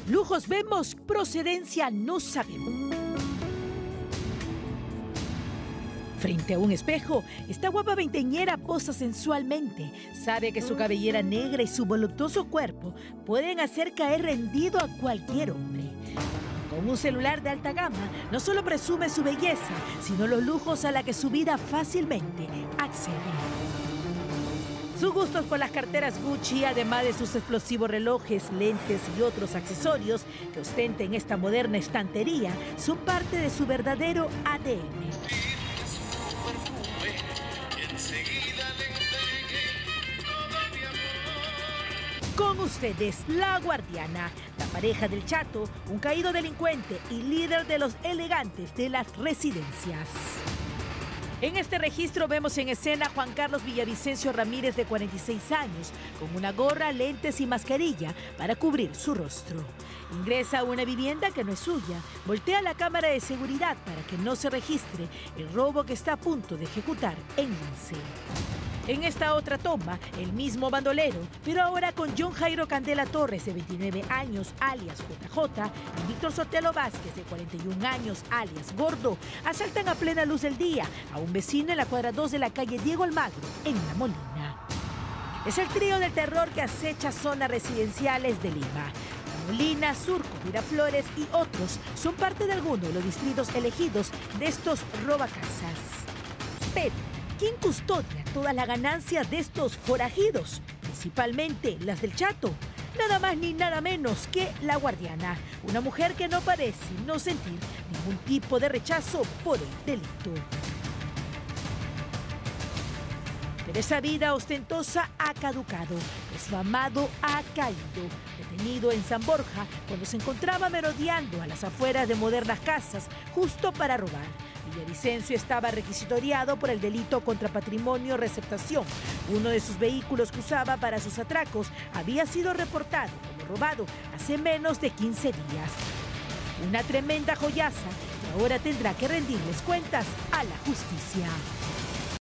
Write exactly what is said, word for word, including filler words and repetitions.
Lujos vemos, procedencia no sabemos. Frente a un espejo, esta guapa veinteañera posa sensualmente. Sabe que su cabellera negra y su voluptuoso cuerpo pueden hacer caer rendido a cualquier hombre. Con un celular de alta gama, no solo presume su belleza, sino los lujos a la que su vida fácilmente accede. Sus gustos por las carteras Gucci, además de sus explosivos relojes, lentes y otros accesorios que ostenta en esta moderna estantería, son parte de su verdadero A D N. Con ustedes, La Guardiana, la pareja del Chato, un caído delincuente y líder de los elegantes de las residencias. En este registro vemos en escena a Juan Carlos Villavicencio Ramírez, de cuarenta y seis años, con una gorra, lentes y mascarilla para cubrir su rostro. Ingresa a una vivienda que no es suya, voltea la cámara de seguridad para que no se registre el robo que está a punto de ejecutar en Lince. En esta otra toma, el mismo bandolero, pero ahora con John Jairo Candela Torres, de veintinueve años, alias J J, y Víctor Sotelo Vázquez, de cuarenta y un años, alias Gordo, asaltan a plena luz del día a un vecino en la cuadra dos de la calle Diego Almagro, en La Molina. Es el trío del terror que acecha zonas residenciales de Lima. La Molina, Surco, Miraflores y otros son parte de algunos de los distritos elegidos de estos robacasas. Pero ¿quién custodia todas las ganancias de estos forajidos? Principalmente las del Chato. Nada más ni nada menos que La Guardiana, una mujer que no parece no sentir ningún tipo de rechazo por el delito. Pero esa vida ostentosa ha caducado, pues su amado ha caído, detenido en San Borja cuando se encontraba merodeando a las afueras de modernas casas justo para robar. Villavicencio estaba requisitoriado por el delito contra patrimonio receptación. Uno de sus vehículos que usaba para sus atracos había sido reportado como robado hace menos de quince días. Una tremenda joyaza que ahora tendrá que rendirles cuentas a la justicia.